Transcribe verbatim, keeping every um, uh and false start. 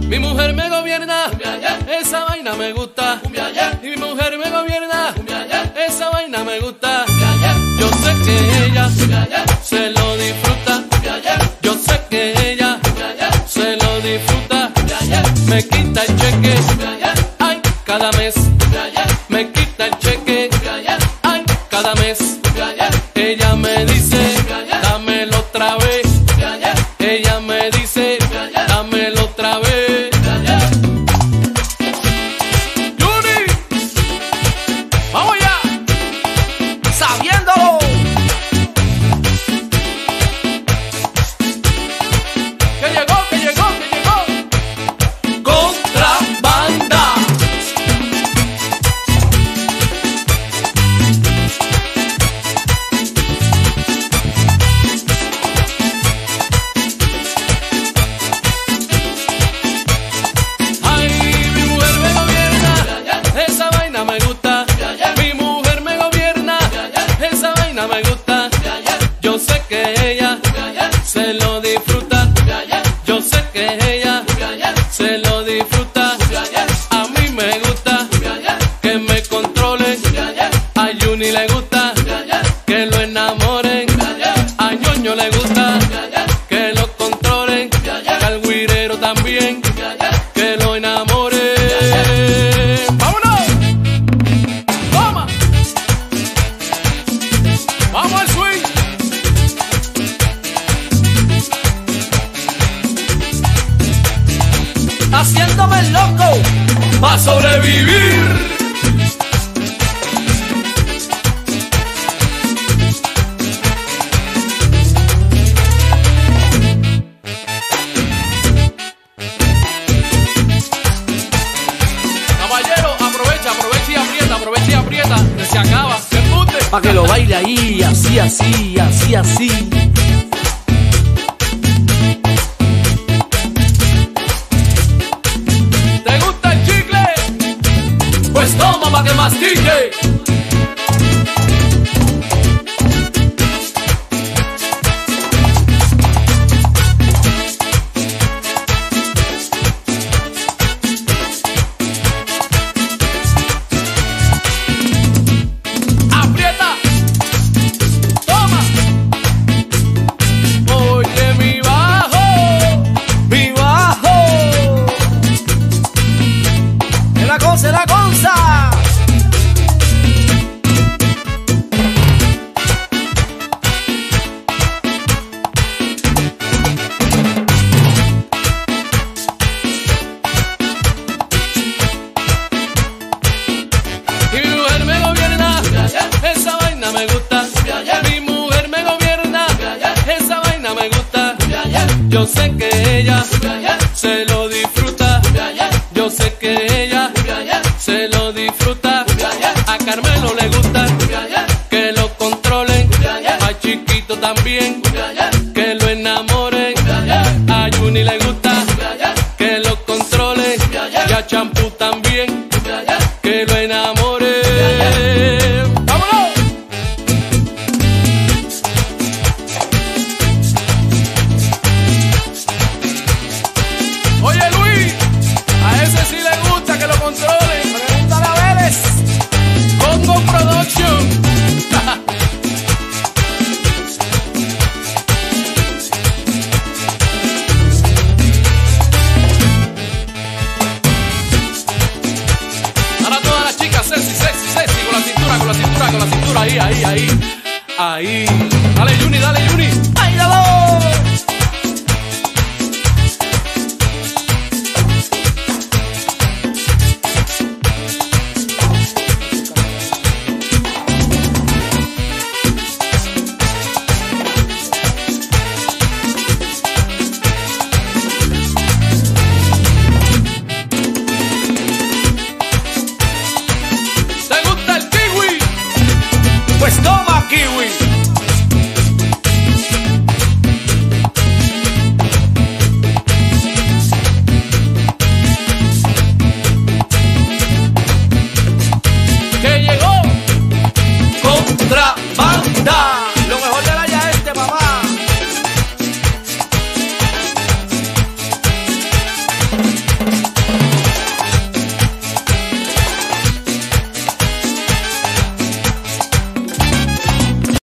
Mi mujer me gobierna, esa vaina me gusta. Y mi mujer me gobierna, esa vaina me gusta. Yo sé que ella se lo disfruta. Yo sé que ella se lo disfruta. Me quita el cheque, ay, cada mes. Me quita el cheque, ay, cada mes. Ella me dice, dámelo otra vez. Ella me dice, dámelo otra vez. Juni, vamos allá, sabiéndolo. Que llegó, que llegó, que llegó. Contrabanda. Me gusta, yo sé que ella se lo disfruta. Yo sé que ella se lo disfruta. A mí me gusta que me controlen. A Juni le gusta que lo enamoren. A Ñoño le gusta que lo controlen. Y al güirero también que lo enamoren. ¡Vámonos! ¡Toma! ¡Vamos al swing! Haciéndome el loco pa' sobrevivir. Caballero, aprovecha, aprovecha y aprieta, aprovecha y aprieta, que se acaba, se embute. Pa' que lo baile ahí, así, así, así, así. ¿Te gusta el chicle? Pues toma pa' que mastique. ¡Se la conza! Mi mujer me gobierna, esa vaina me gusta. Mi mujer me gobierna, esa vaina me gusta. Yo sé que ella se lo disfruta. Yo sé que ella se lo disfruta. A Carmelo le gusta que lo controlen. A Chiquito también que lo enamoren. A Juni le gusta que lo controlen. Y a Champú también que lo enamoren. ¡Vámonos! Oye Luis, a ese sí le gusta que lo controlen. Pregúntale a Vélez. Congo Production. Ahora todas las chicas sexy, sexy, sexy, con la cintura, con la cintura, con la cintura, ahí, ahí, ahí, ahí.